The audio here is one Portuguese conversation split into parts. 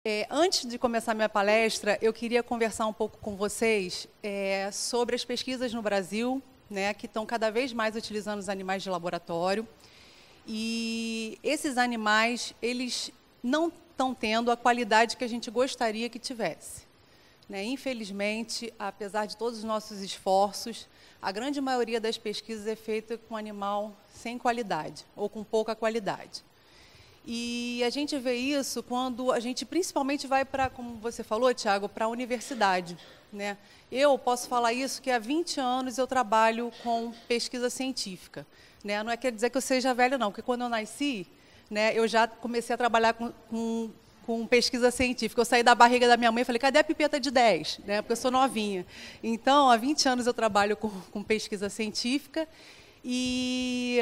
Antes de começar minha palestra, eu queria conversar um pouco com vocês sobre as pesquisas no Brasil, né, que estão cada vez mais utilizando os animais de laboratório. E esses animais, eles não estão tendo a qualidade que a gente gostaria que tivesse, né? Infelizmente, apesar de todos os nossos esforços, a grande maioria das pesquisas é feita com animal sem qualidade, ou com pouca qualidade. E a gente vê isso quando a gente principalmente vai para, como você falou, Tiago, para a universidade, né? Eu posso falar isso que há 20 anos eu trabalho com pesquisa científica, né? Não quer dizer que eu seja velha, não, porque quando eu nasci, né, eu já comecei a trabalhar com pesquisa científica. Eu saí da barriga da minha mãe e falei, cadê a pipeta de 10? Né? Porque eu sou novinha. Então, há 20 anos eu trabalho com pesquisa científica e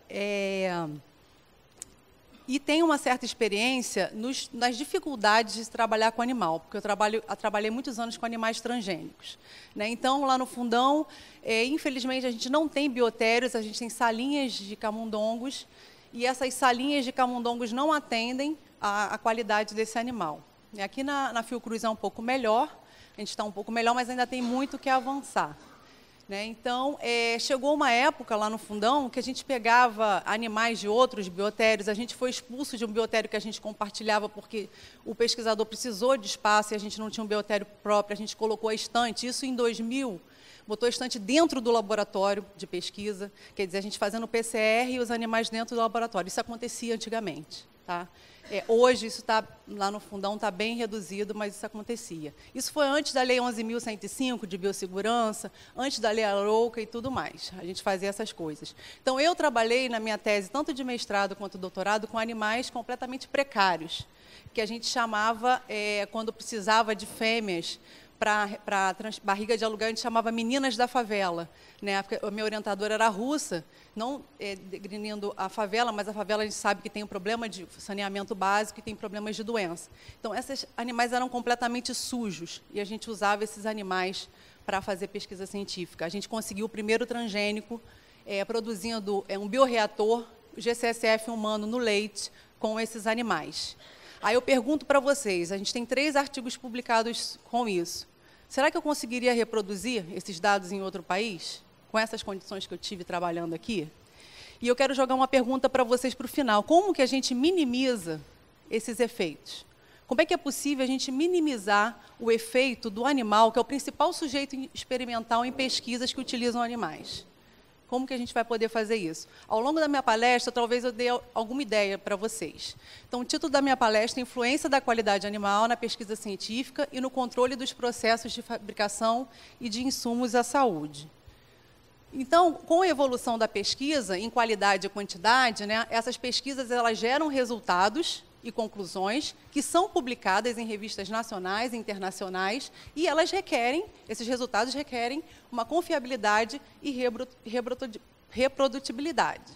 tenho uma certa experiência nas dificuldades de trabalhar com animal, porque eu trabalhei muitos anos com animais transgênicos, né? Então, lá no fundão, infelizmente, a gente não tem biotérios, a gente tem salinhas de camundongos, e essas salinhas de camundongos não atendem à qualidade desse animal. Aqui na Fiocruz é um pouco melhor, a gente está um pouco melhor, mas ainda tem muito que avançar, né? Então, chegou uma época lá no fundão que a gente pegava animais de outros biotérios, a gente foi expulso de um biotério que a gente compartilhava porque o pesquisador precisou de espaço e a gente não tinha um biotério próprio, a gente colocou a estante, isso em 2000, botou a estante dentro do laboratório de pesquisa, quer dizer, a gente fazendo PCR e os animais dentro do laboratório, isso acontecia antigamente, tá? Hoje, isso lá no fundão está bem reduzido, mas isso acontecia. Isso foi antes da Lei 11.105, de biossegurança, antes da Lei Arouca e tudo mais. A gente fazia essas coisas. Então, eu trabalhei na minha tese, tanto de mestrado quanto doutorado, com animais completamente precários, que a gente chamava, quando precisava de fêmeas, para barriga de aluguel, a gente chamava meninas da favela, né? A minha orientadora era russa, não degrinindo a favela, mas a favela a gente sabe que tem um problema de saneamento básico e tem problemas de doença. Então, esses animais eram completamente sujos e a gente usava esses animais para fazer pesquisa científica. A gente conseguiu o primeiro transgênico produzindo um bioreator, GCSF humano no leite, com esses animais. Aí eu pergunto para vocês, a gente tem 3 artigos publicados com isso. Será que eu conseguiria reproduzir esses dados em outro país, com essas condições que eu tive trabalhando aqui? E eu quero jogar uma pergunta para vocês para o final. Como que a gente minimiza esses efeitos? Como é que é possível a gente minimizar o efeito do animal, que é o principal sujeito experimental em pesquisas que utilizam animais? Como que a gente vai poder fazer isso? Ao longo da minha palestra, talvez eu dê alguma ideia para vocês. Então, o título da minha palestra é Influência da qualidade animal na pesquisa científica e no controle dos processos de fabricação e de insumos à saúde. Então, com a evolução da pesquisa em qualidade e quantidade, né, essas pesquisas elas geram resultados e conclusões que são publicadas em revistas nacionais e internacionais e esses resultados requerem uma confiabilidade e reprodutibilidade.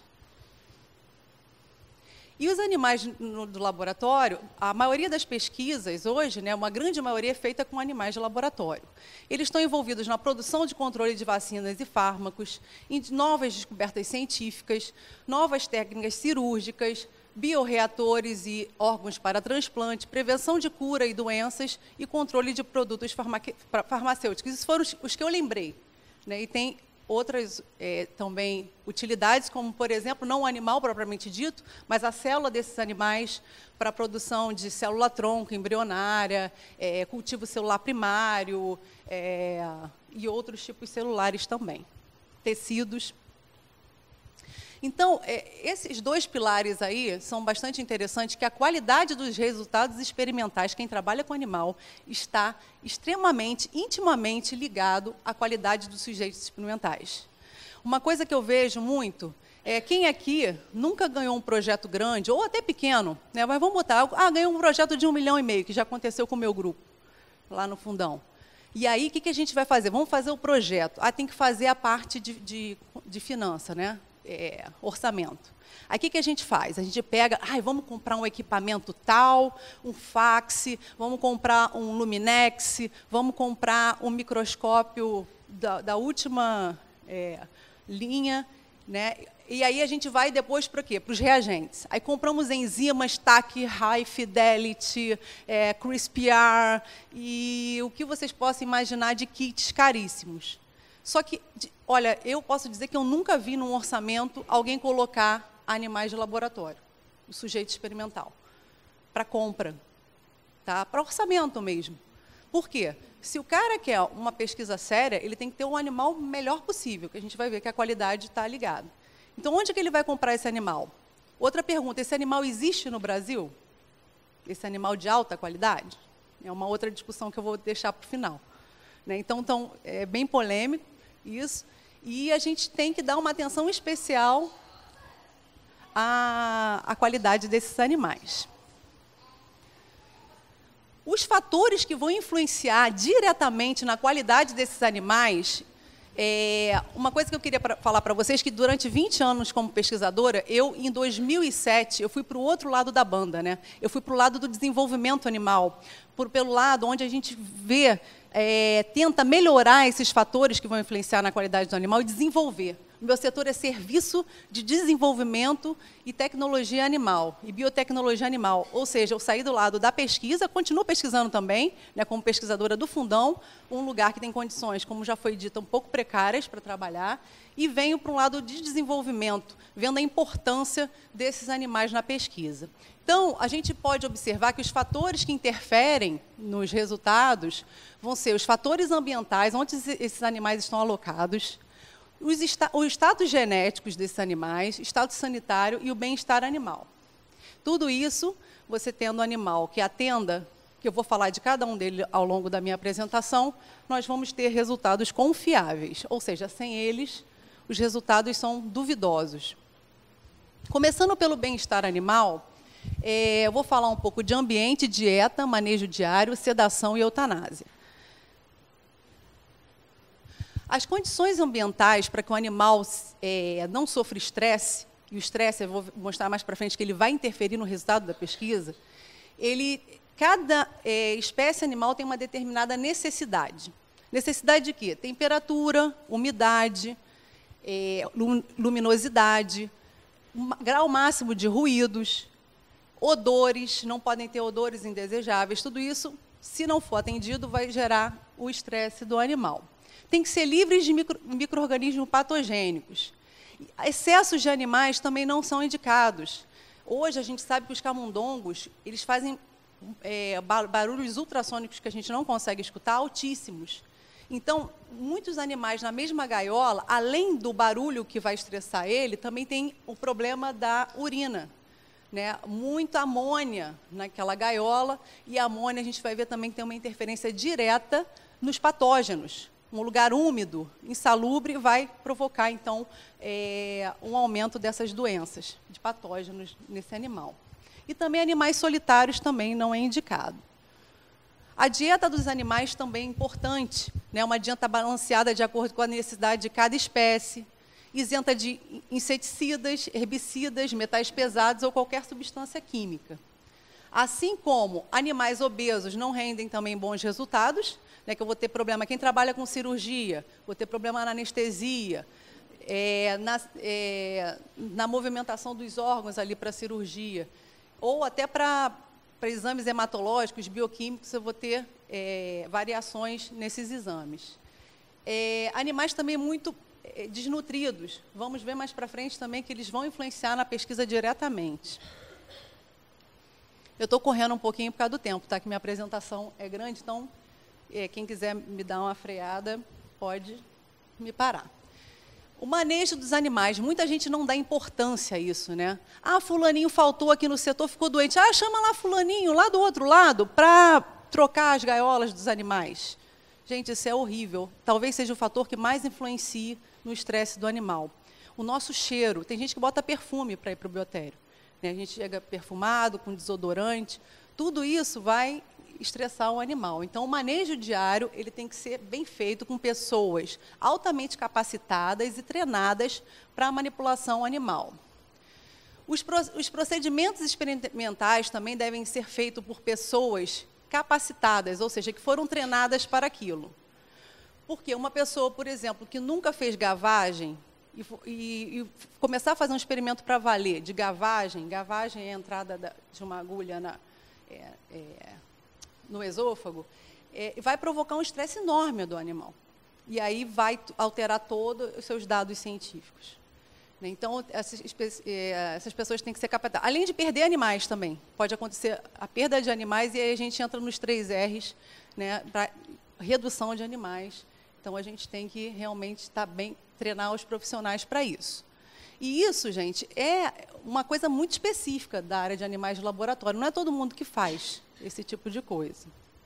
E os animais do laboratório, a maioria das pesquisas hoje, né, uma grande maioria é feita com animais de laboratório. Eles estão envolvidos na produção de controle de vacinas e fármacos, em novas descobertas científicas, novas técnicas cirúrgicas, bioreatores e órgãos para transplante, prevenção de cura e doenças e controle de produtos farmacêuticos. Esses foram os que eu lembrei, né? E tem outras também utilidades, como, por exemplo, não o animal propriamente dito, mas a célula desses animais para a produção de célula-tronco embrionária, cultivo celular primário e outros tipos celulares também, tecidos. Então, esses 2 pilares aí são bastante interessantes, que a qualidade dos resultados experimentais, quem trabalha com animal, está extremamente, intimamente ligado à qualidade dos sujeitos experimentais. Uma coisa que eu vejo muito quem aqui nunca ganhou um projeto grande, ou até pequeno, né, mas vamos botar, ganhou um projeto de 1,5 milhão, que já aconteceu com o meu grupo, lá no fundão. E aí, o que a gente vai fazer? Vamos fazer o projeto. Tem que fazer a parte de finança, né? Orçamento. Aí o que a gente faz? A gente pega, vamos comprar um equipamento tal, um fax, vamos comprar um Luminex, vamos comprar um microscópio da última linha, né? E aí a gente vai depois para quê? Para os reagentes. Aí compramos enzimas TAC, High Fidelity, CRISPR e o que vocês possam imaginar de kits caríssimos. Só que, olha, eu posso dizer que eu nunca vi num orçamento alguém colocar animais de laboratório, o sujeito experimental, para compra, tá? Para orçamento mesmo. Por quê? Se o cara quer uma pesquisa séria, ele tem que ter um animal melhor possível, que a gente vai ver que a qualidade está ligada. Então, onde que ele vai comprar esse animal? Outra pergunta, esse animal existe no Brasil? Esse animal de alta qualidade? É uma outra discussão que eu vou deixar para o final. Né? Então, é bem polêmico isso, e a gente tem que dar uma atenção especial à qualidade desses animais. Os fatores que vão influenciar diretamente na qualidade desses animais, uma coisa que eu queria falar para vocês, que durante 20 anos como pesquisadora, em 2007, eu fui para o outro lado da banda, né? Eu fui para o lado do desenvolvimento animal, pelo lado onde a gente vê, tenta melhorar esses fatores que vão influenciar na qualidade do animal e desenvolver. O meu setor é serviço de desenvolvimento e tecnologia animal, e biotecnologia animal. Ou seja, eu saí do lado da pesquisa, continuo pesquisando também, né, como pesquisadora do Fundão, um lugar que tem condições, como já foi dito, um pouco precárias para trabalhar, e venho para um lado de desenvolvimento, vendo a importância desses animais na pesquisa. Então, a gente pode observar que os fatores que interferem nos resultados vão ser os fatores ambientais, onde esses animais estão alocados, os status genéticos desses animais, status sanitário e o bem-estar animal. Tudo isso, você tendo um animal que atenda, que eu vou falar de cada um deles ao longo da minha apresentação, nós vamos ter resultados confiáveis, ou seja, sem eles, os resultados são duvidosos. Começando pelo bem-estar animal, eu vou falar um pouco de ambiente, dieta, manejo diário, sedação e eutanásia. As condições ambientais para que o animal não sofra estresse, e o estresse, eu vou mostrar mais para frente, que ele vai interferir no resultado da pesquisa, cada espécie animal tem uma determinada necessidade. Necessidade de quê? Temperatura, umidade, luminosidade, grau máximo de ruídos, odores, não podem ter odores indesejáveis. Tudo isso, se não for atendido, vai gerar o estresse do animal. Tem que ser livres de micro-organismos patogênicos. Excessos de animais também não são indicados. Hoje, a gente sabe que os camundongos, eles fazem barulhos ultrassônicos que a gente não consegue escutar, altíssimos. Então, muitos animais na mesma gaiola, além do barulho que vai estressar ele, também tem o problema da urina. Né? Muita amônia naquela gaiola, e a amônia a gente vai ver também que tem uma interferência direta nos patógenos. Um lugar úmido, insalubre, vai provocar, então, um aumento dessas doenças, de patógenos nesse animal. E também animais solitários também não é indicado. A dieta dos animais também é importante, né? Uma dieta balanceada de acordo com a necessidade de cada espécie, isenta de inseticidas, herbicidas, metais pesados ou qualquer substância química. Assim como animais obesos não rendem também bons resultados, né, que eu vou ter problema, quem trabalha com cirurgia, vou ter problema na anestesia, na movimentação dos órgãos ali para a cirurgia, ou até para exames hematológicos, bioquímicos, eu vou ter variações nesses exames. Animais também muito desnutridos, vamos ver mais para frente também que eles vão influenciar na pesquisa diretamente. Eu estou correndo um pouquinho por causa do tempo, tá? Que minha apresentação é grande, então, quem quiser me dar uma freada, pode me parar. O manejo dos animais, muita gente não dá importância a isso, né? Ah, fulaninho faltou aqui no setor, ficou doente. Ah, chama lá fulaninho, lá do outro lado, para trocar as gaiolas dos animais. Gente, isso é horrível. Talvez seja o fator que mais influencie no estresse do animal. O nosso cheiro, tem gente que bota perfume para ir para o biotério. A gente chega perfumado, com desodorante, tudo isso vai estressar o animal. Então, o manejo diário ele tem que ser bem feito com pessoas altamente capacitadas e treinadas para a manipulação animal. Os procedimentos experimentais também devem ser feitos por pessoas capacitadas, ou seja, que foram treinadas para aquilo. Porque uma pessoa, por exemplo, que nunca fez gavagem, e começar a fazer um experimento para valer de gavagem, gavagem é a entrada de uma agulha no esôfago, vai provocar um estresse enorme do animal. E aí vai alterar todos os seus dados científicos. Então, essas pessoas têm que ser capacitadas. Além de perder animais também. Pode acontecer a perda de animais e aí a gente entra nos 3 R's, né, para redução de animais. Então, a gente tem que realmente estar bem, treinar os profissionais para isso. E isso, gente, é uma coisa muito específica da área de animais de laboratório. Não é todo mundo que faz esse tipo de coisa.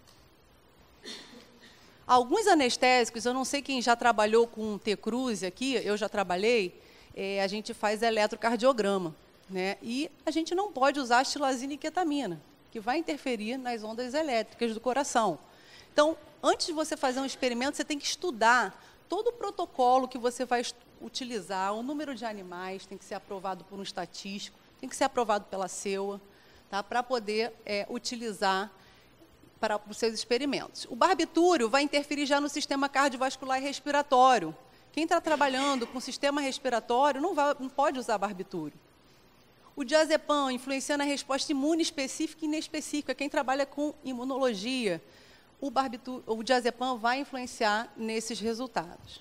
Alguns anestésicos, eu não sei quem já trabalhou com T-Cruise aqui, eu já trabalhei, a gente faz eletrocardiograma, né? E a gente não pode usar estilazina e ketamina, que vai interferir nas ondas elétricas do coração. Então, antes de você fazer um experimento, você tem que estudar todo o protocolo que você vai utilizar, o número de animais tem que ser aprovado por um estatístico, tem que ser aprovado pela CEUA, tá? Para poder utilizar para os seus experimentos. O barbitúrio vai interferir já no sistema cardiovascular e respiratório. Quem está trabalhando com sistema respiratório não pode usar barbitúrio. O diazepam influencia na resposta imune específica e inespecífica. Quem trabalha com imunologia, o diazepam vai influenciar nesses resultados.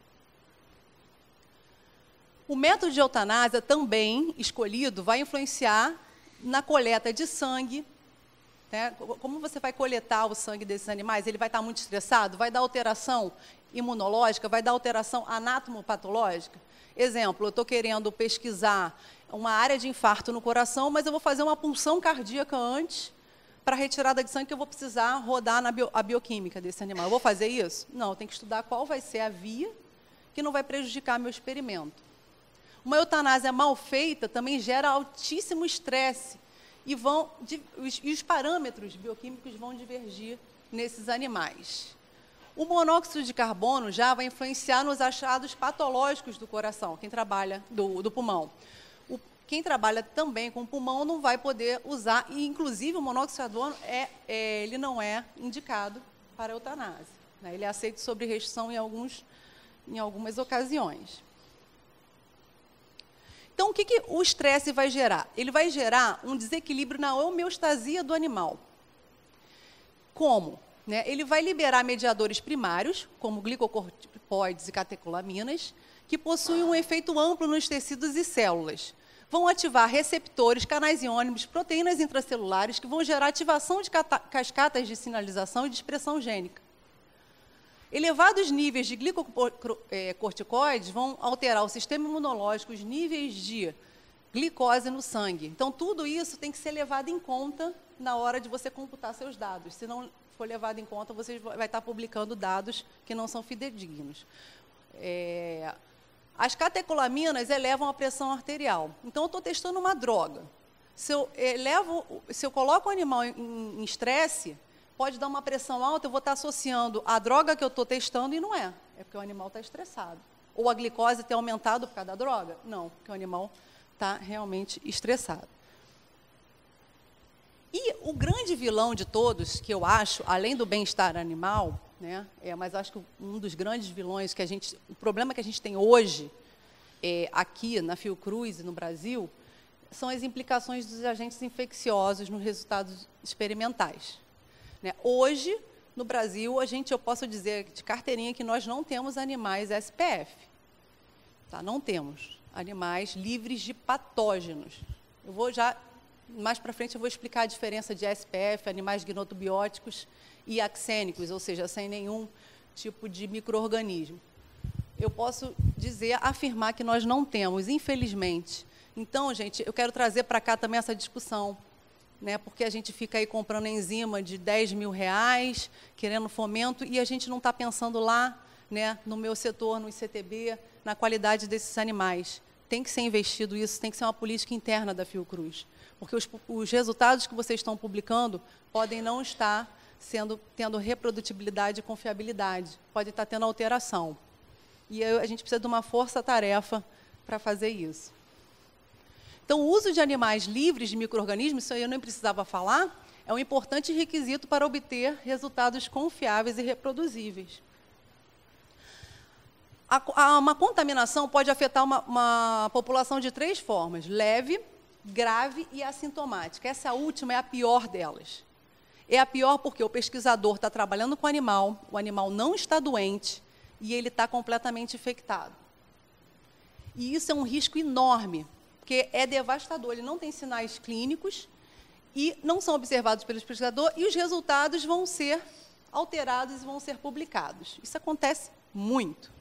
O método de eutanásia também escolhido vai influenciar na coleta de sangue. Né? Como você vai coletar o sangue desses animais? Ele vai estar muito estressado? Vai dar alteração imunológica? Vai dar alteração anatomopatológica? Exemplo, eu estou querendo pesquisar uma área de infarto no coração, mas eu vou fazer uma punção cardíaca antes para retirada de sangue, que eu vou precisar rodar a bioquímica desse animal. Eu vou fazer isso? Não, eu tenho que estudar qual vai ser a via que não vai prejudicar meu experimento. Uma eutanásia mal feita também gera altíssimo estresse e os parâmetros bioquímicos vão divergir nesses animais. O monóxido de carbono já vai influenciar nos achados patológicos do coração, quem trabalha do pulmão. Quem trabalha também com pulmão não vai poder usar, e inclusive o monóxido de carbono ele não é indicado para eutanásia. Né? Ele é aceito sob restrição em algumas ocasiões. Então, o que o estresse vai gerar? Ele vai gerar um desequilíbrio na homeostasia do animal. Como? Né? Ele vai liberar mediadores primários, como glicocorticoides e catecolaminas, que possuem um efeito amplo nos tecidos e células. Vão ativar receptores, canais iônicos, proteínas intracelulares, que vão gerar ativação de cascatas de sinalização e de expressão gênica. Elevados níveis de glicocorticoides vão alterar o sistema imunológico, os níveis de glicose no sangue. Então, tudo isso tem que ser levado em conta na hora de você computar seus dados. Se não for levado em conta, você vai estar publicando dados que não são fidedignos. As catecolaminas elevam a pressão arterial. Então, eu estou testando uma droga. Se eu coloco o animal em estresse, pode dar uma pressão alta, eu vou estar associando a droga que eu estou testando e não é. É porque o animal está estressado. Ou a glicose tem aumentado por causa da droga? Não, porque o animal está realmente estressado. E o grande vilão de todos, que eu acho, além do bem-estar animal, né, mas acho que um dos grandes vilões o problema que a gente tem hoje, aqui na Fiocruz e no Brasil, são as implicações dos agentes infecciosos nos resultados experimentais. Né? Hoje, no Brasil, eu posso dizer de carteirinha que nós não temos animais SPF. Tá? Não temos animais livres de patógenos. Mais para frente, eu vou explicar a diferença de SPF, animais gnetobióticos e axênicos, ou seja, sem nenhum tipo de micro-organismo. Eu posso afirmar que nós não temos, infelizmente. Então, gente, eu quero trazer para cá também essa discussão, né, porque a gente fica aí comprando enzima de R$10 mil, querendo fomento, e a gente não está pensando lá, né, no meu setor, no ICTB, na qualidade desses animais. Tem que ser investido isso, tem que ser uma política interna da Fiocruz, porque os resultados que vocês estão publicando podem não estar tendo reprodutibilidade e confiabilidade, pode estar tendo alteração. E a gente precisa de uma força-tarefa para fazer isso. Então, o uso de animais livres de micro-organismos, isso aí eu nem precisava falar, é um importante requisito para obter resultados confiáveis e reproduzíveis. Uma contaminação pode afetar uma população de 3 formas: leve, grave e assintomática. Essa última é a pior delas. É a pior porque o pesquisador está trabalhando com o animal não está doente e ele está completamente infectado. E isso é um risco enorme, porque é devastador. Ele não tem sinais clínicos e não são observados pelo pesquisador, e os resultados vão ser alterados e vão ser publicados. Isso acontece muito.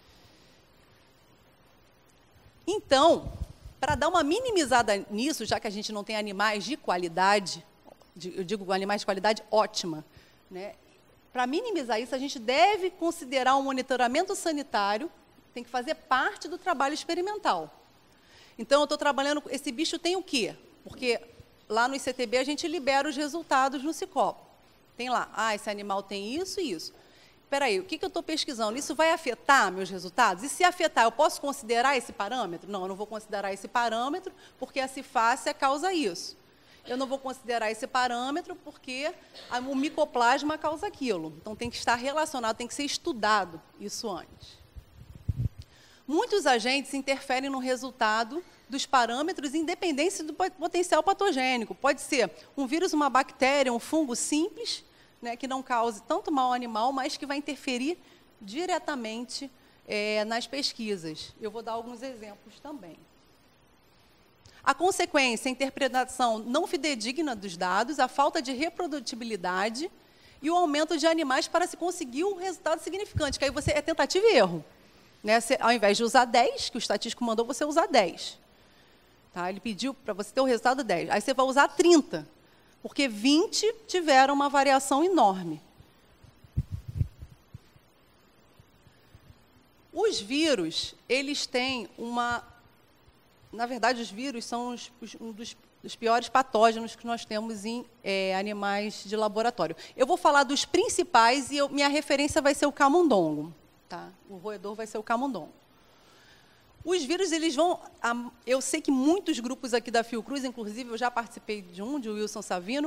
Então, para dar uma minimizada nisso, já que a gente não tem animais de qualidade, eu digo animais de qualidade ótima, né? Para minimizar isso, a gente deve considerar um monitoramento sanitário, tem que fazer parte do trabalho experimental. Então, eu estou trabalhando, esse bicho tem o quê? Porque lá no ICTB a gente libera os resultados no Sicopo. Tem lá, esse animal tem isso e isso. Espera aí, o que eu estou pesquisando? Isso vai afetar meus resultados? E se afetar, eu posso considerar esse parâmetro? Não, eu não vou considerar esse parâmetro, porque a cifácia causa isso. Eu não vou considerar esse parâmetro, porque o micoplasma causa aquilo. Então, tem que estar relacionado, tem que ser estudado isso antes. Muitos agentes interferem no resultado dos parâmetros, independente do potencial patogênico. Pode ser um vírus, uma bactéria, um fungo simples, né, que não cause tanto mal ao animal, mas que vai interferir diretamente nas pesquisas. Eu vou dar alguns exemplos também. A consequência, a interpretação não fidedigna dos dados, a falta de reprodutibilidade e o aumento de animais para se conseguir um resultado significante, que aí você é tentativa e erro. Né? Ao invés de usar 10, que o estatístico mandou você usar 10. Tá? Ele pediu para você ter o resultado 10. Aí você vai usar 30, porque 20 tiveram uma variação enorme. Os vírus, eles têm uma... Na verdade, os vírus são um dos piores patógenos que nós temos em animais de laboratório. Eu vou falar dos principais e minha referência vai ser o camundongo. Tá? O roedor vai ser o camundongo. Os vírus, eles vão... Eu sei que muitos grupos aqui da Fiocruz, inclusive eu já participei de Wilson Savino,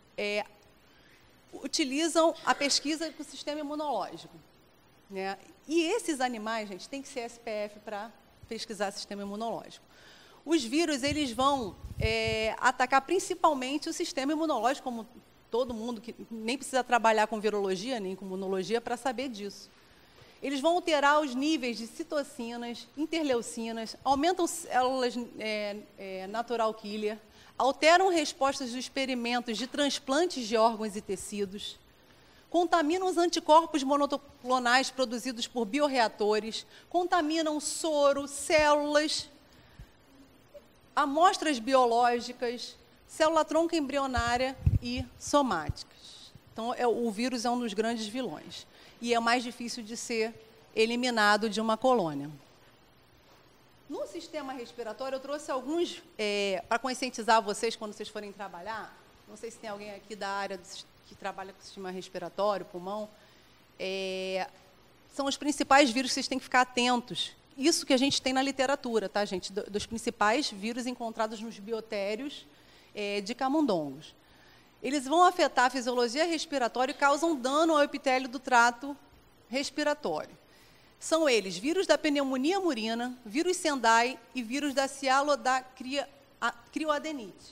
utilizam a pesquisa com o sistema imunológico. Né? E esses animais, gente, tem que ser SPF para pesquisar sistema imunológico. Os vírus, eles vão atacar principalmente o sistema imunológico, como todo mundo, que nem precisa trabalhar com virologia, nem com imunologia, para saber disso. Eles vão alterar os níveis de citocinas, interleucinas, aumentam células natural killer, alteram respostas dos experimentos de transplantes de órgãos e tecidos, contaminam os anticorpos monoclonais produzidos por bioreatores, contaminam soro, células, amostras biológicas, célula-tronco embrionária e somáticas. Então, o vírus é um dos grandes vilões. E é mais difícil de ser eliminado de uma colônia. No sistema respiratório, eu trouxe alguns, para conscientizar vocês quando vocês forem trabalhar. Não sei se tem alguém aqui da área que trabalha com sistema respiratório, pulmão. São os principais vírus que vocês têm que ficar atentos. Isso que a gente tem na literatura, tá, gente? Dos principais vírus encontrados nos biotérios de camundongos. Eles vão afetar a fisiologia respiratória e causam dano ao epitélio do trato respiratório. São eles vírus da pneumonia murina, vírus Sendai e vírus da crioadenite.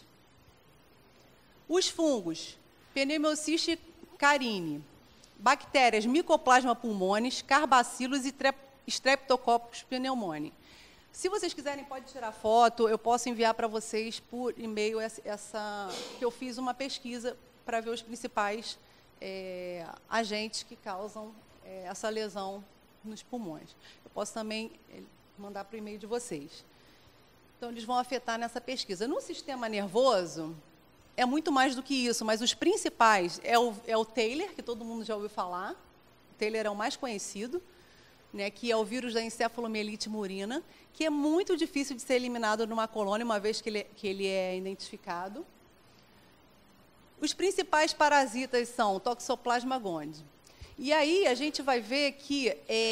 Os fungos, Pneumocystis carinii, bactérias Mycoplasma pulmonis, Carbacilos e Streptococcus pneumoniae. Se vocês quiserem, pode tirar foto, eu posso enviar para vocês por e-mail que eu fiz uma pesquisa para ver os principais agentes que causam essa lesão nos pulmões. Eu posso também mandar para o e-mail de vocês. Então, eles vão afetar nessa pesquisa. No sistema nervoso, é muito mais do que isso, mas os principais é o Taylor, que todo mundo já ouviu falar. O Taylor é o mais conhecido, né, que é o vírus da encefalomielite murina, que é muito difícil de ser eliminado numa colônia, uma vez que ele é identificado. Os principais parasitas são o Toxoplasma gondii. E aí a gente vai ver que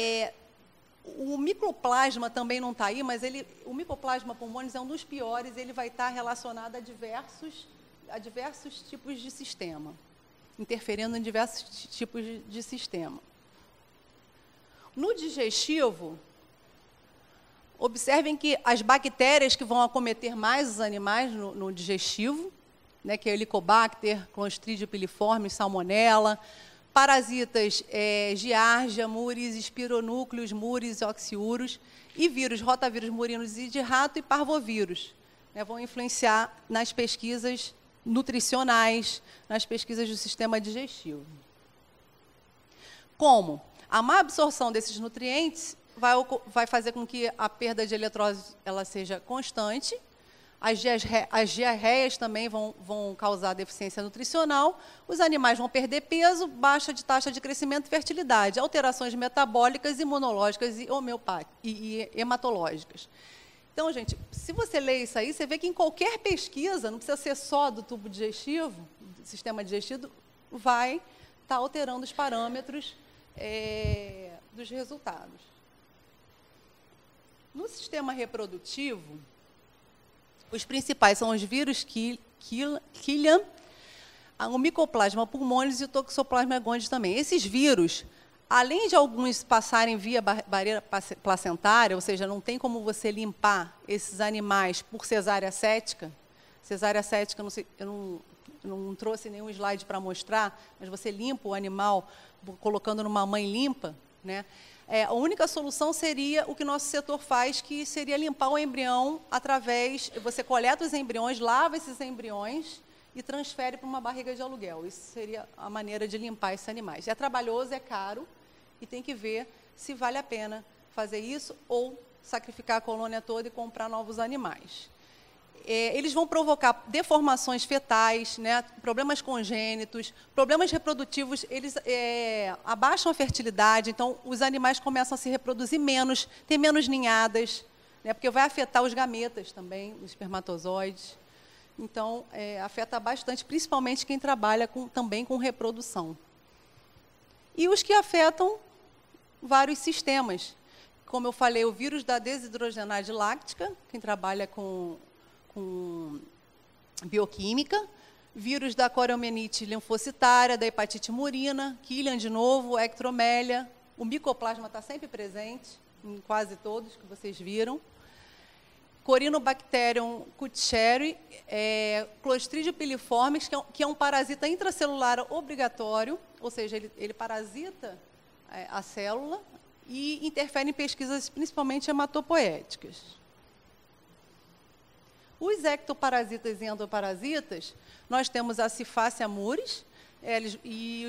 o micoplasma também não está aí, mas o Mycoplasma pulmonis é um dos piores, ele vai estar relacionado a diversos tipos de sistema, interferindo em diversos tipos de sistema. No digestivo, observem que as bactérias que vão acometer mais os animais no digestivo, né, que é Helicobacter, Clostridium piliforme, Salmonella, parasitas Giardia, Muris, Espironúcleos, Muris, Oxiurus, e vírus, rotavírus murinos e de rato e parvovírus, né, vão influenciar nas pesquisas nutricionais, nas pesquisas do sistema digestivo. Como? A má absorção desses nutrientes vai fazer com que a perda de eletrólise ela seja constante. As diarreias também vão causar deficiência nutricional. Os animais vão perder peso, baixa de taxa de crescimento e fertilidade, alterações metabólicas, imunológicas e hematológicas. Então, gente, se você lê isso aí, você vê que em qualquer pesquisa, não precisa ser só do tubo digestivo, do sistema digestivo, vai estar alterando os parâmetros dos resultados. No sistema reprodutivo, os principais são os vírus Killian, o Mycoplasma pulmonis e o Toxoplasma gondii também. Esses vírus, além de alguns passarem via barreira placentária, ou seja, não tem como você limpar esses animais por cesárea cética. Cesárea cética, eu não trouxe nenhum slide para mostrar, mas você limpa o animal colocando numa mãe limpa, né? A única solução seria o que nosso setor faz, que seria limpar o embrião através... Você coleta os embriões, lava esses embriões e transfere para uma barriga de aluguel. Isso seria a maneira de limpar esses animais. É trabalhoso, é caro, e tem que ver se vale a pena fazer isso ou sacrificar a colônia toda e comprar novos animais. Eles vão provocar deformações fetais, né, problemas congênitos, problemas reprodutivos, eles abaixam a fertilidade, então os animais começam a se reproduzir menos, ter menos ninhadas, né, porque vai afetar os gametas também, os espermatozoides. Então, afeta bastante, principalmente quem trabalha também com reprodução. E os que afetam vários sistemas. Como eu falei, o vírus da desidrogenase láctica, quem trabalha com bioquímica, vírus da coriomenite linfocitária, da hepatite murina, Killian de novo, ectromélia, o micoplasma está sempre presente, em quase todos que vocês viram, Corynebacterium cusheri, Clostridium piliforme, que é um parasita intracelular obrigatório, ou seja, ele parasita a célula e interfere em pesquisas principalmente hematopoéticas. Os ectoparasitas e endoparasitas, nós temos a Ciphacia muris e o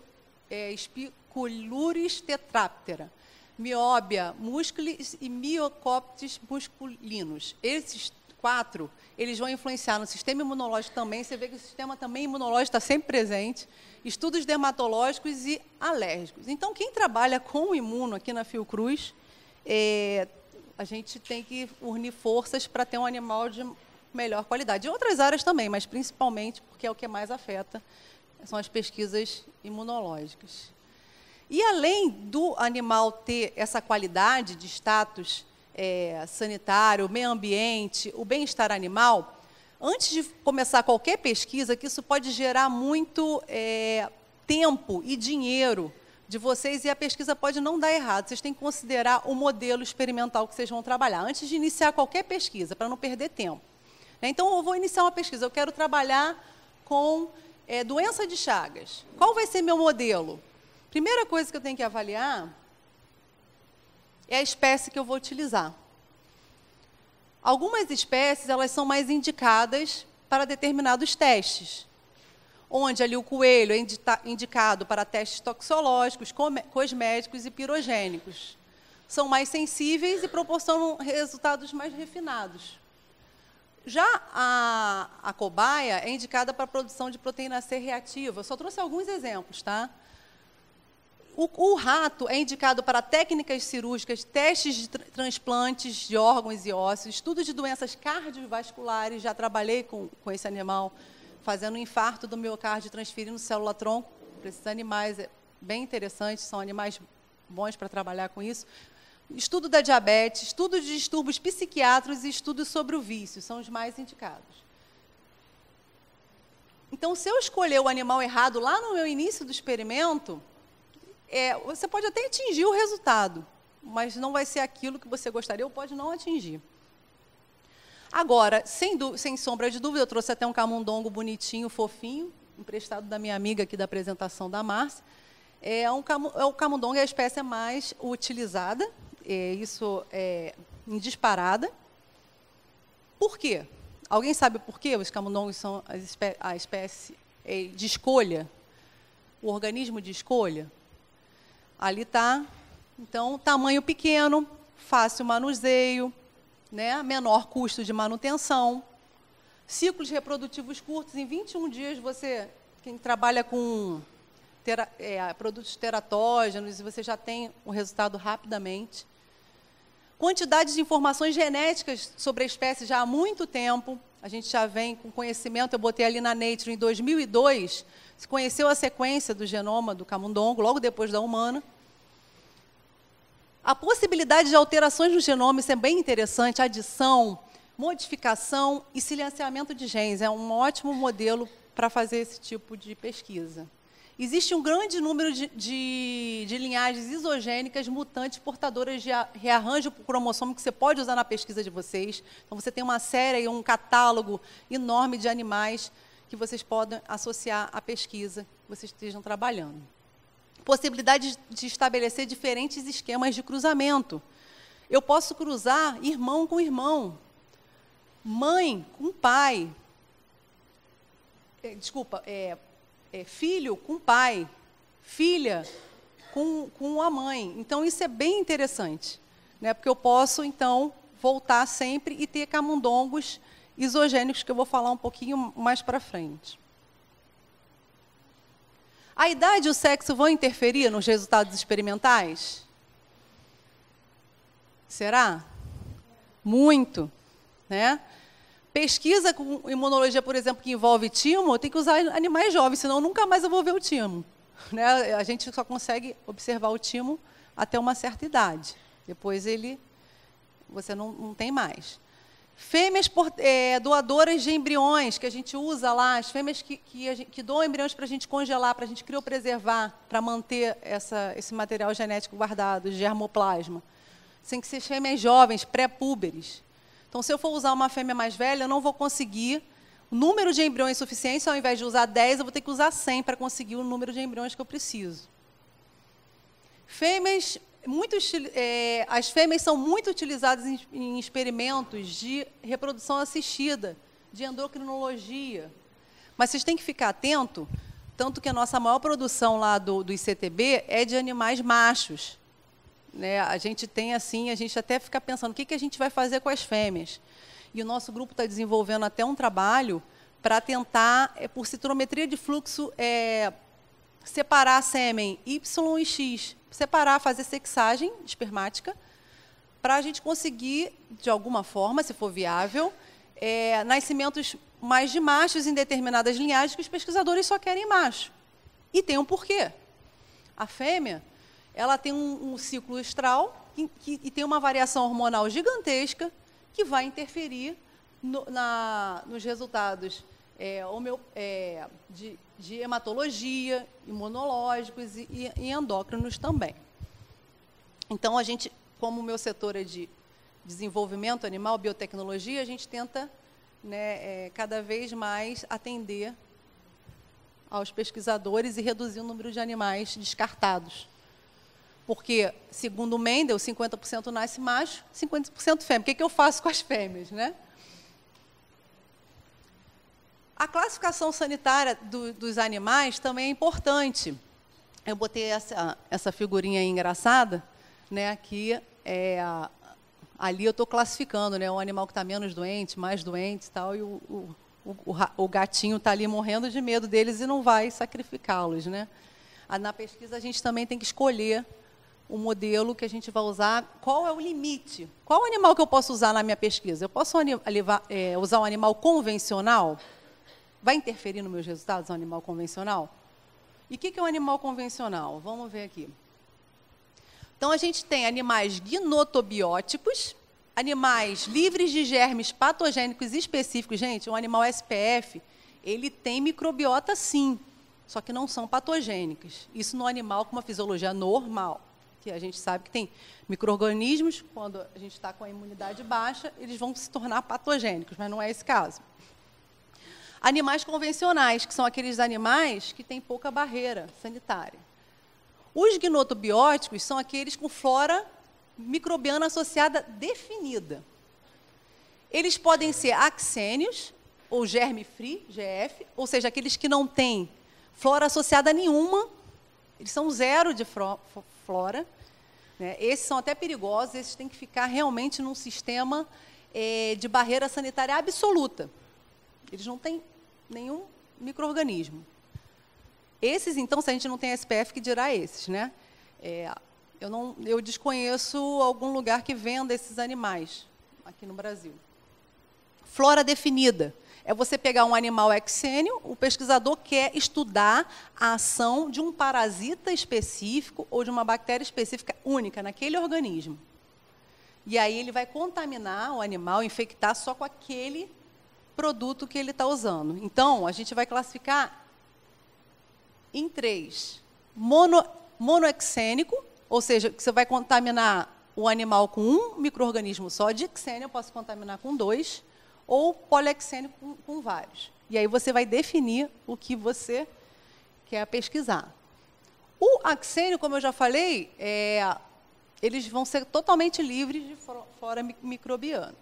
Spiculoris tetraptera, Myobia musculis e Myocoptes musculinus. Esses 4, eles vão influenciar no sistema imunológico também. Você vê que o sistema também imunológico está sempre presente. Estudos dermatológicos e alérgicos. Então, quem trabalha com o imuno aqui na Fiocruz, a gente tem que unir forças para ter um animal de melhor qualidade. Em outras áreas também, mas principalmente porque é o que mais afeta, são as pesquisas imunológicas. E além do animal ter essa qualidade de status sanitário, meio ambiente, o bem-estar animal, antes de começar qualquer pesquisa, que isso pode gerar muito tempo e dinheiro de vocês, e a pesquisa pode não dar errado. Vocês têm que considerar o modelo experimental que vocês vão trabalhar, antes de iniciar qualquer pesquisa, para não perder tempo. Então, eu vou iniciar uma pesquisa, eu quero trabalhar com doença de Chagas. Qual vai ser meu modelo? Primeira coisa que eu tenho que avaliar é a espécie que eu vou utilizar. Algumas espécies, elas são mais indicadas para determinados testes, onde ali o coelho é indicado para testes toxológicos, cosméticos e pirogênicos. São mais sensíveis e proporcionam resultados mais refinados. Já a cobaia é indicada para a produção de proteína C reativa. Eu só trouxe alguns exemplos, tá? O rato é indicado para técnicas cirúrgicas, testes de transplantes de órgãos e ossos, estudos de doenças cardiovasculares. Já trabalhei com esse animal, fazendo um infarto do miocárdio, transferindo célula-tronco para esses animais. É bem interessante, são animais bons para trabalhar com isso. Estudo da diabetes, estudo de distúrbios psiquiátricos e estudos sobre o vício, são os mais indicados. Então, se eu escolher o animal errado lá no meu início do experimento, você pode até atingir o resultado, mas não vai ser aquilo que você gostaria ou pode não atingir. Agora, sem sombra de dúvida, eu trouxe até um camundongo bonitinho, fofinho, emprestado da minha amiga aqui da apresentação da Márcia. O camundongo é a espécie mais utilizada, isso é indisparada. Por quê? Alguém sabe por quê os camundongos são a espécie de escolha? O organismo de escolha? Ali está, então, tamanho pequeno, fácil manuseio, né? Menor custo de manutenção, ciclos reprodutivos curtos, em 21 dias quem trabalha com produtos teratógenos, você já tem um resultado rapidamente. Quantidade de informações genéticas sobre a espécie já há muito tempo, a gente já vem com conhecimento, eu botei ali na Nature em 2002, se conheceu a sequência do genoma do camundongo, logo depois da humana. A possibilidade de alterações no genoma, isso é bem interessante, adição, modificação e silenciamento de genes. É um ótimo modelo para fazer esse tipo de pesquisa. Existe um grande número de linhagens isogênicas mutantes portadoras de rearranjo cromossômico que você pode usar na pesquisa de vocês. Então, você tem uma série, um catálogo enorme de animais que vocês podem associar à pesquisa que vocês estejam trabalhando. Possibilidade de estabelecer diferentes esquemas de cruzamento. Eu posso cruzar irmão com irmão, mãe com pai, filho com pai, filha com a mãe. Então, isso é bem interessante, né? Porque eu posso, então, voltar sempre e ter camundongos isogênicos, que eu vou falar um pouquinho mais para frente. A idade e o sexo vão interferir nos resultados experimentais? Será? Muito, né? Pesquisa com imunologia, por exemplo, que envolve timo, eu tenho que usar animais jovens, senão nunca mais eu vou ver o timo, né? A gente só consegue observar o timo até uma certa idade. Depois você não tem mais. Fêmeas doadoras de embriões, que a gente usa lá, as fêmeas que doam embriões para a gente congelar, para a gente criopreservar, para manter esse material genético guardado, de germoplasma. Tem que ser fêmeas jovens, pré-púberes. Então, se eu for usar uma fêmea mais velha, eu não vou conseguir o número de embriões suficiente, ao invés de usar 10, eu vou ter que usar 100 para conseguir o número de embriões que eu preciso. As fêmeas são muito utilizadas em experimentos de reprodução assistida, de endocrinologia. Mas vocês têm que ficar atento, tanto que a nossa maior produção lá do ICTB é de animais machos. Né? A gente tem assim, a gente até fica pensando, o que a gente vai fazer com as fêmeas? E o nosso grupo está desenvolvendo até um trabalho para tentar, por citometria de fluxo, separar sêmen Y e X. Separar, fazer sexagem espermática, para a gente conseguir, de alguma forma, se for viável, nascimentos mais de machos em determinadas linhagens que os pesquisadores só querem macho. E tem um porquê. A fêmea, ela tem um ciclo estral e tem uma variação hormonal gigantesca que vai interferir nos resultados de hematologia, imunológicos e endócrinos também. Então, a gente, como o meu setor é de desenvolvimento animal, biotecnologia, a gente tenta, né, cada vez mais atender aos pesquisadores e reduzir o número de animais descartados. Porque, segundo o Mendel, 50% nasce macho, 50% fêmea. O que eu faço com as fêmeas, né? A classificação sanitária dos animais também é importante. Eu botei essa figurinha aí engraçada, né? Aqui, ali eu estou classificando, né? Um animal que está menos doente, mais doente e tal, e o gatinho está ali morrendo de medo deles e não vai sacrificá-los, né? Na pesquisa, a gente também tem que escolher o modelo que a gente vai usar. Qual é o limite? Qual animal que eu posso usar na minha pesquisa? Eu posso usar um animal convencional? Vai interferir nos meus resultados um animal convencional? E o que é um animal convencional? Vamos ver aqui. Então, a gente tem animais gnotobióticos, animais livres de germes patogênicos específicos. Gente, um animal SPF, ele tem microbiota, sim. só que não são patogênicas. Isso no animal com uma fisiologia normal, que a gente sabe que tem micro-organismos, quando a gente está com a imunidade baixa, eles vão se tornar patogênicos, mas não é esse caso. Animais convencionais, que são aqueles animais que têm pouca barreira sanitária. Os gnotobióticos são aqueles com flora microbiana associada definida. Eles podem ser axênios, ou germe-free, GF, ou seja, aqueles que não têm flora associada nenhuma, eles são zero de flora. Né? Esses são até perigosos, esses têm que ficar realmente num sistema de barreira sanitária absoluta. Eles não têm nenhum micro-organismo. Esses, então, se a gente não tem SPF, que dirá esses, né? Eu desconheço algum lugar que venda esses animais aqui no Brasil. Flora definida. É você pegar um animal exênio, o pesquisador quer estudar a ação de um parasita específico ou de uma bactéria específica única naquele organismo. E aí ele vai contaminar o animal, infectar só com aquele produto que ele está usando. Então, a gente vai classificar em 3. Monoexênico, ou seja, que você vai contaminar o animal com um micro-organismo só. De exênio, eu posso contaminar com 2. Ou poliexênico com vários. E aí você vai definir o que você quer pesquisar. O axênio, como eu já falei, eles vão ser totalmente livres de flora microbiana.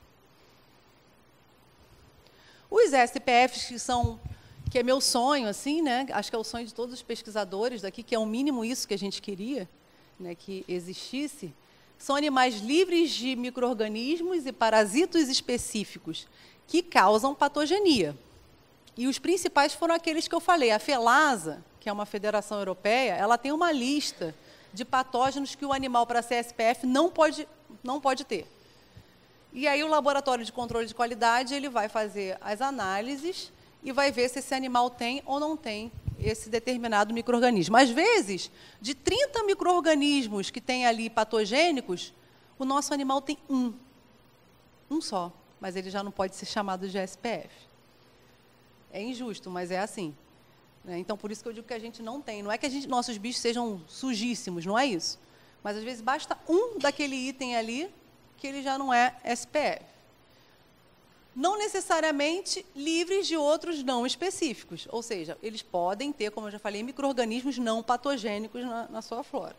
Os SPFs, que é meu sonho, assim, né? Acho que é o sonho de todos os pesquisadores daqui, que é o mínimo isso que a gente queria, né, que existisse, são animais livres de micro-organismos e parasitos específicos que causam patogenia. E os principais foram aqueles que eu falei. A FELASA, que é uma federação europeia, ela tem uma lista de patógenos que o animal, para ser SPF, não pode ter. E aí o laboratório de controle de qualidade ele vai fazer as análises e vai ver se esse animal tem ou não tem esse determinado micro-organismo. Às vezes, de 30 micro-organismos que tem ali patogênicos, o nosso animal tem um só, mas ele já não pode ser chamado de SPF. É injusto, mas é assim. Então, por isso que eu digo que a gente não tem. Não é que nossos bichos sejam sujíssimos, não é isso. Mas, às vezes, basta um daquele item ali que ele já não é SPF. Não necessariamente livres de outros não específicos. Ou seja, eles podem ter, como eu já falei, micro-organismos não patogênicos na sua flora.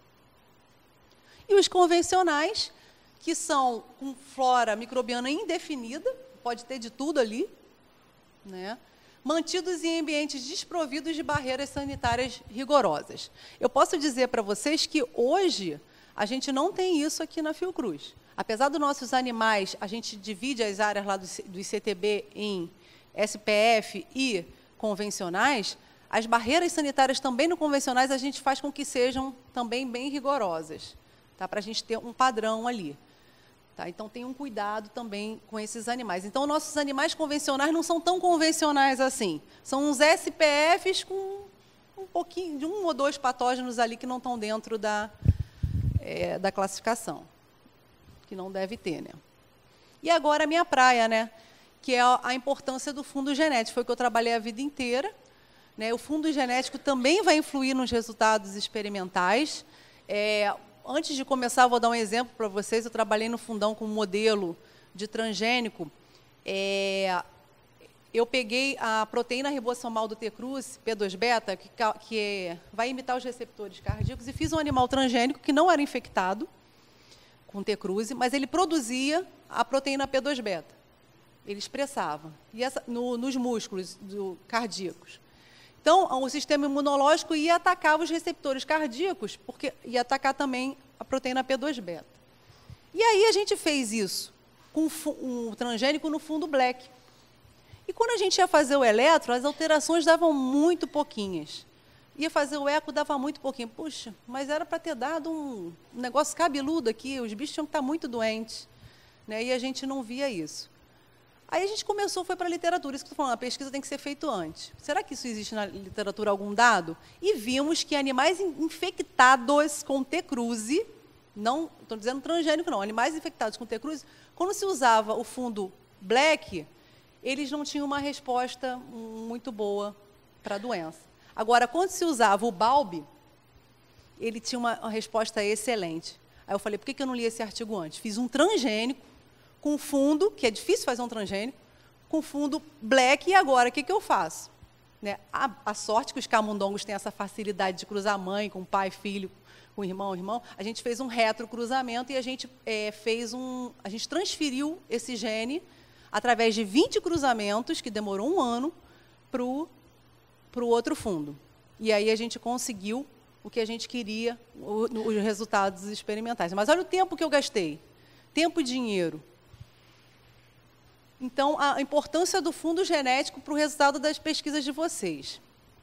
E os convencionais, que são com flora microbiana indefinida, pode ter de tudo ali, né? Mantidos em ambientes desprovidos de barreiras sanitárias rigorosas. Eu posso dizer para vocês que hoje a gente não tem isso aqui na Fiocruz. Apesar dos nossos animais, a gente divide as áreas lá do ICTB em SPF e convencionais, as barreiras sanitárias também no convencionais a gente faz com que sejam também bem rigorosas, tá? Para a gente ter um padrão ali. Tá? Então, tem um cuidado também com esses animais. Então, nossos animais convencionais não são tão convencionais assim. São uns SPFs com um pouquinho, de 1 ou 2 patógenos ali que não estão dentro da classificação. Que não deve ter, né? E agora a minha praia, né? Que é a importância do fundo genético. Foi o que eu trabalhei a vida inteira. Né? O fundo genético também vai influir nos resultados experimentais. Antes de começar, vou dar um exemplo para vocês. Eu trabalhei no fundão com um modelo de transgênico. Eu peguei a proteína ribossomal do T-Cruz, P2-beta, que vai imitar os receptores cardíacos, e fiz um animal transgênico que não era infectado com T-Cruz, mas ele produzia a proteína P2-beta. Ele expressava nos músculos cardíacos. Então, o sistema imunológico ia atacar os receptores cardíacos, porque ia atacar também a proteína P2-beta. E aí a gente fez isso com um transgênico no fundo black. E quando a gente ia fazer o eletro, as alterações davam muito pouquinhas. Ia fazer o eco, dava muito pouquinho. Puxa, mas era para ter dado um negócio cabeludo aqui, os bichos tinham que estar muito doentes. Né? E a gente não via isso. Aí a gente foi para a literatura, isso que eu estou falando, a pesquisa tem que ser feita antes. Será que isso existe na literatura, algum dado? E vimos que animais infectados com T-Cruz, não estou dizendo transgênico não, animais infectados com T-Cruz, quando se usava o fundo black, eles não tinham uma resposta muito boa para a doença. Agora, quando se usava o Balbi, ele tinha uma resposta excelente. Aí eu falei, por que eu não li esse artigo antes? Fiz um transgênico com fundo, que é difícil fazer um transgênico, com fundo black, e agora, o que eu faço? Né? A sorte que os camundongos têm essa facilidade de cruzar mãe com pai, filho, com irmão, a gente fez um retrocruzamento e a gente a gente transferiu esse gene através de 20 cruzamentos, que demorou 1 ano, para o outro fundo. E aí a gente conseguiu o que a gente queria, os resultados experimentais. Mas olha o tempo que eu gastei. Tempo e dinheiro. Então, a importância do fundo genético para o resultado das pesquisas de vocês.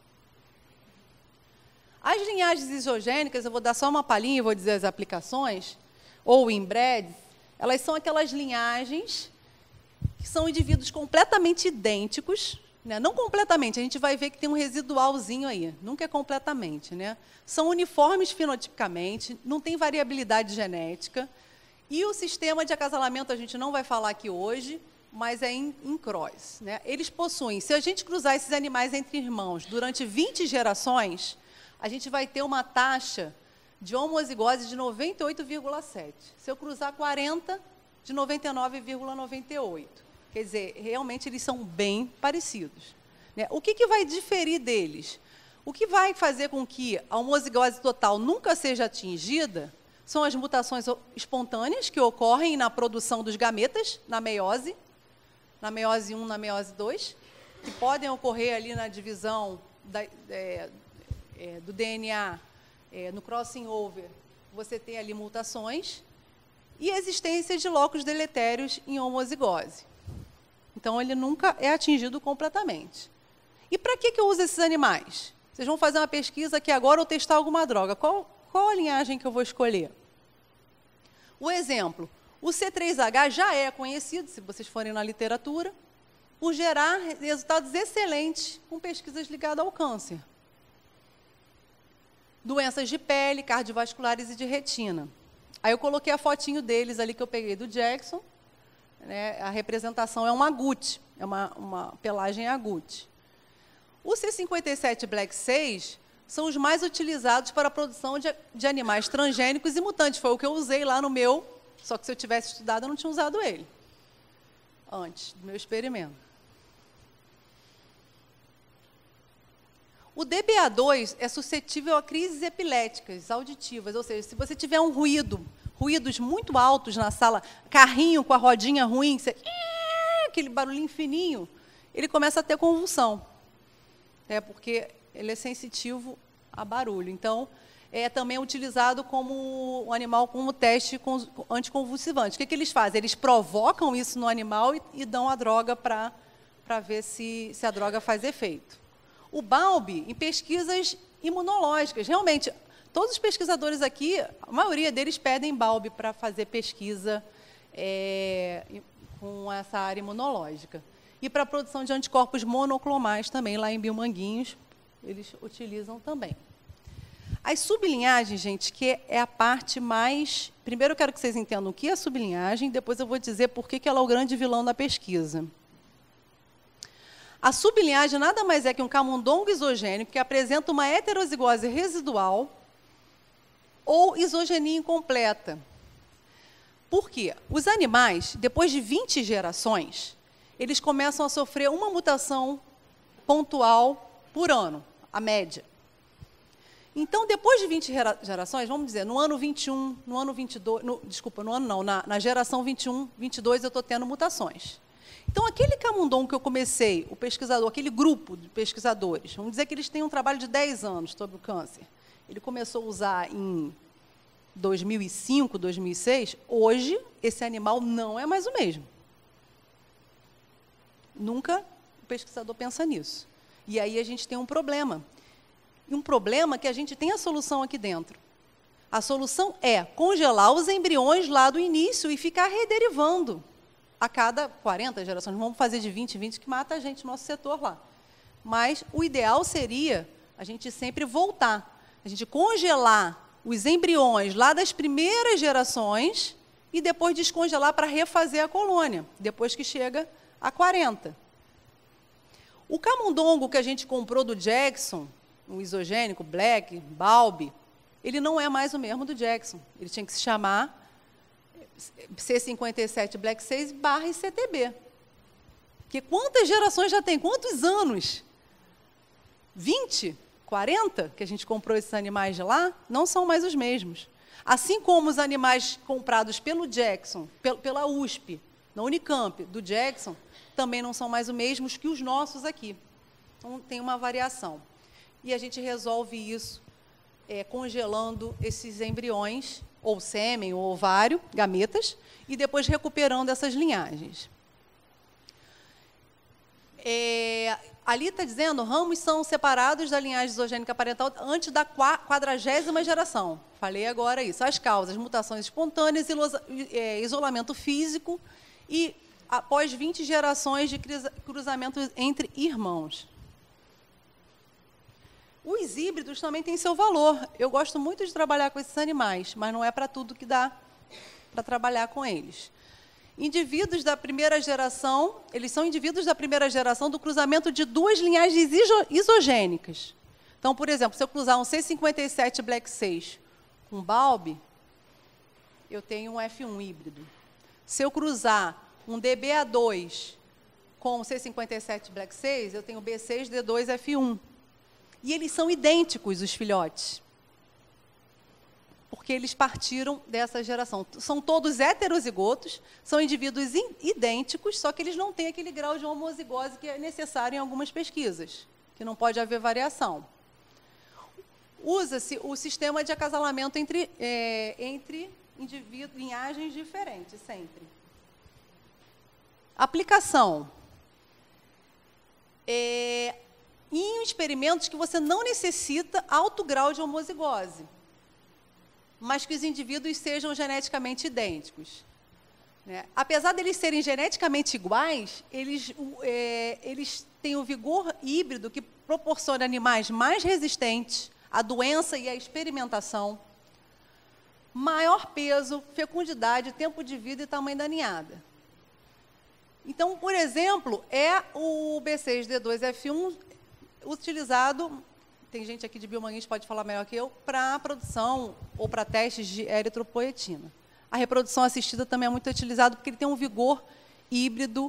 As linhagens isogênicas, eu vou dar só uma palhinha e vou dizer as aplicações, ou inbreds, elas são aquelas linhagens que são indivíduos completamente idênticos, né? Não completamente, a gente vai ver que tem um residualzinho aí, nunca é completamente, né? São uniformes fenotipicamente, não tem variabilidade genética, e o sistema de acasalamento a gente não vai falar aqui hoje, mas é em cross, né? Eles possuem, se a gente cruzar esses animais entre irmãos durante 20 gerações, a gente vai ter uma taxa de homozigose de 98,7. Se eu cruzar 40, de 99,98. Quer dizer, realmente eles são bem parecidos, né? O que vai diferir deles? O que vai fazer com que a homozigose total nunca seja atingida são as mutações espontâneas que ocorrem na produção dos gametas, na meiose 1, na meiose 2, que podem ocorrer ali na divisão do DNA, no crossing over, você tem ali mutações, e a existência de locos deletérios em homozigose. Então, ele nunca é atingido completamente. E para que eu uso esses animais? Vocês vão fazer uma pesquisa aqui agora ou testar alguma droga. Qual a linhagem que eu vou escolher? O exemplo, o C3H já é conhecido, se vocês forem na literatura, por gerar resultados excelentes com pesquisas ligadas ao câncer. Doenças de pele, cardiovasculares e de retina. Aí eu coloquei a fotinho deles ali que eu peguei do Jackson, né? A representação é uma agute, é uma pelagem agute. O C57 Black 6 são os mais utilizados para a produção de animais transgênicos e mutantes. Foi o que eu usei lá no meu, só que se eu tivesse estudado, eu não tinha usado ele antes do meu experimento. O DBA2 é suscetível a crises epiléticas auditivas, ou seja, se você tiver ruídos muito altos na sala, carrinho com a rodinha ruim, aquele barulhinho fininho, ele começa a ter convulsão, porque ele é sensitivo a barulho. Então, é também utilizado como um animal como teste anticonvulsivante. O que eles fazem? Eles provocam isso no animal e dão a droga para ver se a droga faz efeito. O Balbi, em pesquisas imunológicas, realmente, todos os pesquisadores aqui, a maioria deles pedem Balbi para fazer pesquisa com essa área imunológica. E para a produção de anticorpos monoclonais também, lá em Biomanguinhos, eles utilizam também. As sublinhagens, gente, que é a parte mais... Primeiro eu quero que vocês entendam o que é sublinhagem, depois eu vou dizer por que ela é o grande vilão da pesquisa. A sublinhagem nada mais é que um camundongo isogênico que apresenta uma heterozigose residual ou isogenia incompleta. Por quê? Os animais, depois de 20 gerações, eles começam a sofrer uma mutação pontual por ano, a média. Então, depois de 20 gerações, vamos dizer, no ano 21, no ano 22, na geração 21, 22, eu estou tendo mutações. Então, aquele camundongo que eu comecei, o pesquisador, aquele grupo de pesquisadores, vamos dizer que eles têm um trabalho de 10 anos sobre o câncer. Ele começou a usar em 2005, 2006. Hoje, esse animal não é mais o mesmo. Nunca o pesquisador pensa nisso. E aí a gente tem um problema. E um problema que a gente tem a solução aqui dentro. A solução é congelar os embriões lá do início e ficar rederivando a cada 40 gerações. Vamos fazer de 20 em 20, que mata a gente, nosso setor lá. Mas o ideal seria a gente sempre voltar. A gente congelar os embriões lá das primeiras gerações e depois descongelar para refazer a colônia, depois que chega a 40. O camundongo que a gente comprou do Jackson, um isogênico, Black, Balbi, ele não é mais o mesmo do Jackson. Ele tinha que se chamar C57 Black 6/ICTB. Porque quantas gerações já tem? Quantos anos? 20? 40? Que a gente comprou esses animais de lá? Não são mais os mesmos. Assim como os animais comprados pelo Jackson, pela USP, na Unicamp, do Jackson, também não são mais os mesmos que os nossos aqui. Então, tem uma variação. E a gente resolve isso congelando esses embriões, ou sêmen, ou ovário, gametas, e depois recuperando essas linhagens. Ali está dizendo, ramos são separados da linhagem isogênica parental antes da 40ª geração. Falei agora isso. As causas, mutações espontâneas, isolamento físico e após 20 gerações de cruzamento entre irmãos. Os híbridos também têm seu valor. Eu gosto muito de trabalhar com esses animais, mas não é para tudo que dá para trabalhar com eles. Indivíduos da primeira geração, eles são indivíduos da primeira geração do cruzamento de duas linhagens isogênicas. Então, por exemplo, se eu cruzar um C57 Black 6 com Balbi, eu tenho um F1 híbrido. Se eu cruzar um DBA2 com o C57 Black 6, eu tenho B6D2F1. E eles são idênticos, os filhotes, porque eles partiram dessa geração. São todos heterozigotos, são indivíduos idênticos, só que eles não têm aquele grau de homozigose que é necessário em algumas pesquisas, que não pode haver variação. Usa-se o sistema de acasalamento entre linhagens diferentes, sempre. Aplicação. Em experimentos que você não necessita alto grau de homozigose, mas que os indivíduos sejam geneticamente idênticos. Apesar de eles serem geneticamente iguais, eles têm o vigor híbrido que proporciona animais mais resistentes à doença e à experimentação, maior peso, fecundidade, tempo de vida e tamanho da ninhada. Então, por exemplo, o B6D2F1 utilizado, tem gente aqui de biomanguinhos que pode falar melhor que eu, para produção ou para testes de eritropoetina. A reprodução assistida também é muito utilizado porque ele tem um vigor híbrido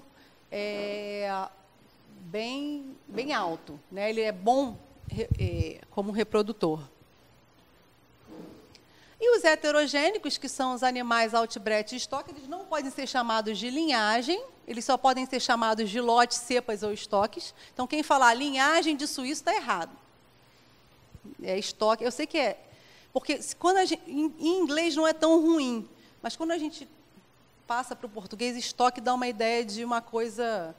bem alto, né? Ele é bom como reprodutor. E os heterogênicos, que são os animais outbred e estoque, eles não podem ser chamados de linhagem, eles só podem ser chamados de lotes, cepas ou estoques. Então, quem falar linhagem de suíço está errado. É estoque, eu sei que é. Porque quando em inglês não é tão ruim, mas quando a gente passa para o português, estoque dá uma ideia de uma coisa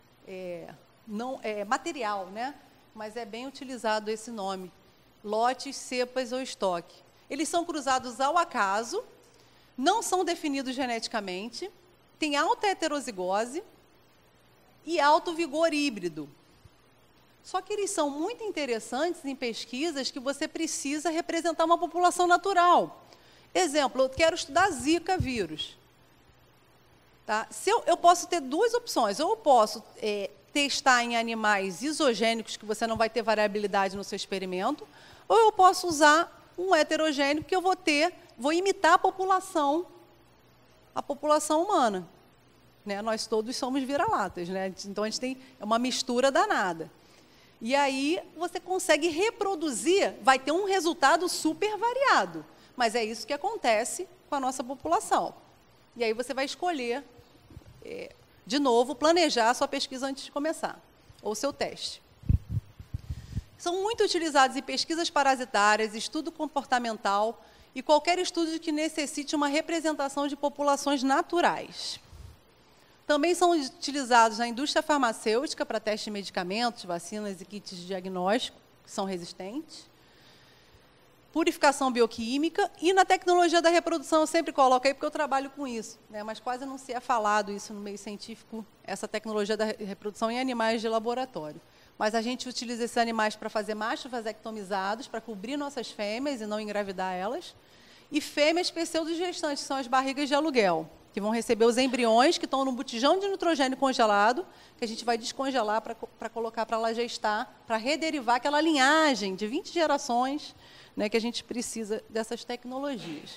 material, né? Mas é bem utilizado esse nome. Lotes, cepas ou estoque. Eles são cruzados ao acaso, não são definidos geneticamente, têm alta heterozigose e alto vigor híbrido. Só que eles são muito interessantes em pesquisas que você precisa representar uma população natural. Exemplo, eu quero estudar Zika vírus. Tá? Eu posso ter duas opções. Ou eu posso testar em animais isogênicos, que você não vai ter variabilidade no seu experimento, ou eu posso usar um heterogêneo que eu vou imitar a população humana. Né? Nós todos somos vira-latas, né? Então a gente tem uma mistura danada. E aí você consegue reproduzir, vai ter um resultado super variado, mas é isso que acontece com a nossa população. E aí você vai escolher, de novo, planejar a sua pesquisa antes de começar, ou seu teste. São muito utilizados em pesquisas parasitárias, estudo comportamental e qualquer estudo que necessite uma representação de populações naturais. Também são utilizados na indústria farmacêutica para teste de medicamentos, vacinas e kits de diagnóstico, que são resistentes. Purificação bioquímica e na tecnologia da reprodução, eu sempre coloco aí porque eu trabalho com isso, né? Mas quase não se é falado isso no meio científico, essa tecnologia da reprodução em animais de laboratório. Mas a gente utiliza esses animais para fazer machos vasectomizados, para cobrir nossas fêmeas e não engravidar elas, e fêmeas pseudogestantes, que são as barrigas de aluguel. que vão receber os embriões que estão no botijão de nitrogênio congelado, que a gente vai descongelar para colocar para ela gestar, para rederivar aquela linhagem de 20 gerações, né, que a gente precisa dessas tecnologias.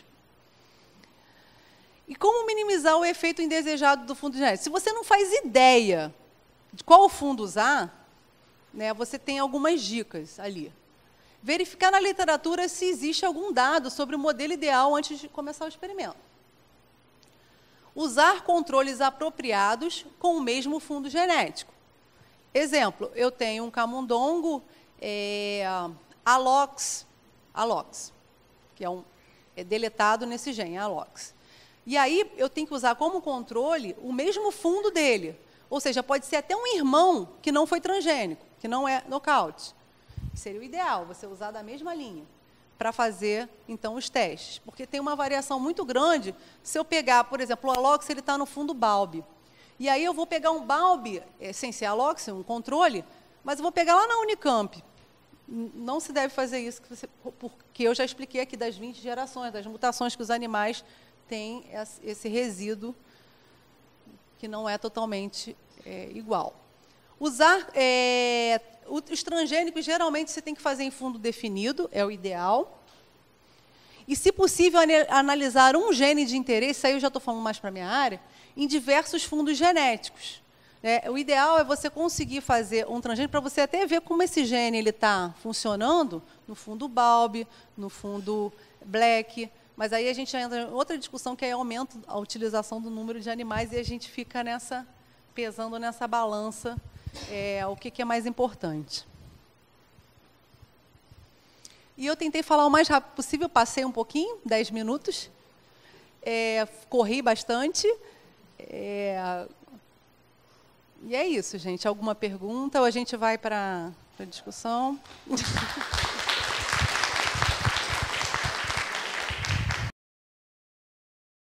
E como minimizar o efeito indesejado do fundo genético? Se você não faz ideia de qual fundo usar, né, você tem algumas dicas ali. Verificar na literatura se existe algum dado sobre o modelo ideal antes de começar o experimento. Usar controles apropriados com o mesmo fundo genético. Exemplo, eu tenho um camundongo Alox, que é deletado nesse gene, Alox. E aí eu tenho que usar como controle o mesmo fundo dele. Ou seja, pode ser até um irmão que não foi transgênico, que não é nocaute. Seria o ideal, você usar da mesma linha para fazer, então, os testes. Porque tem uma variação muito grande. Se eu pegar, por exemplo, o Alox, ele está no fundo BALB. E aí eu vou pegar um BALB, sem ser Alox, um controle, mas eu vou pegar lá na Unicamp. Não se deve fazer isso, porque eu já expliquei aqui das 20 gerações, das mutações que os animais têm esse resíduo que não é totalmente igual. Usar os transgênicos, geralmente, você tem que fazer em fundo definido, é o ideal. E, se possível, analisar um gene de interesse, aí eu já estou falando mais para a minha área, em diversos fundos genéticos. O ideal é você conseguir fazer um transgênico para você até ver como esse gene está funcionando no fundo BALB, no fundo BLACK. Mas aí a gente entra em outra discussão, que é aumento a utilização do número de animais, e a gente fica pesando nessa balança o que é mais importante. E eu tentei falar o mais rápido possível, passei um pouquinho, 10 minutos, corri bastante. E é isso, gente. Alguma pergunta ou a gente vai para a discussão?